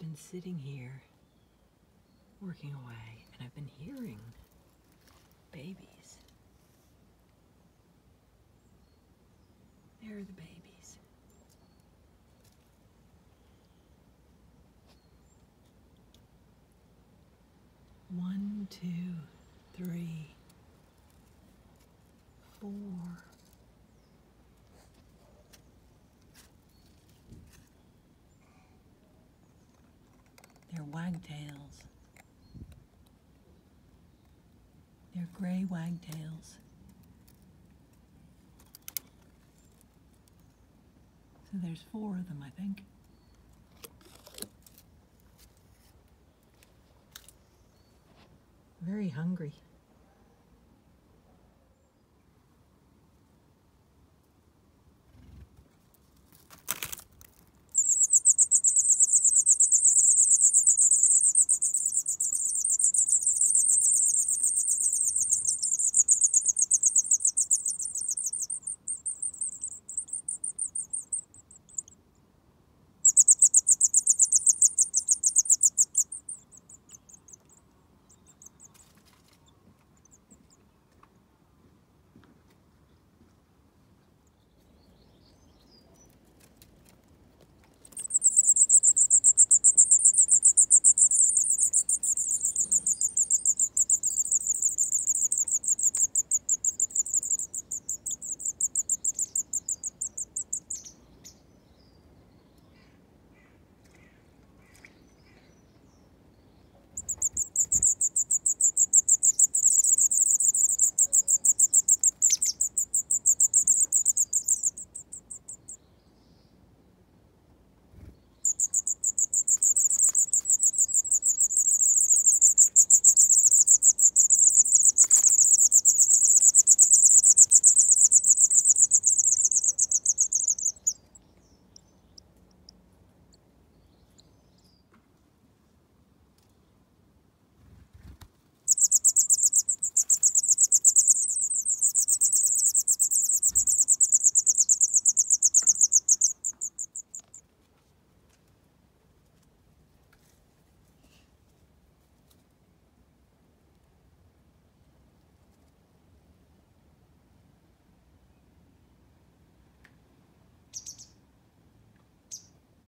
been sitting here working away, and I've been hearing babies. There are the babies. One, two, three, four. They're wagtails. They're gray wagtails. So there's 4 of them, I think. Very hungry.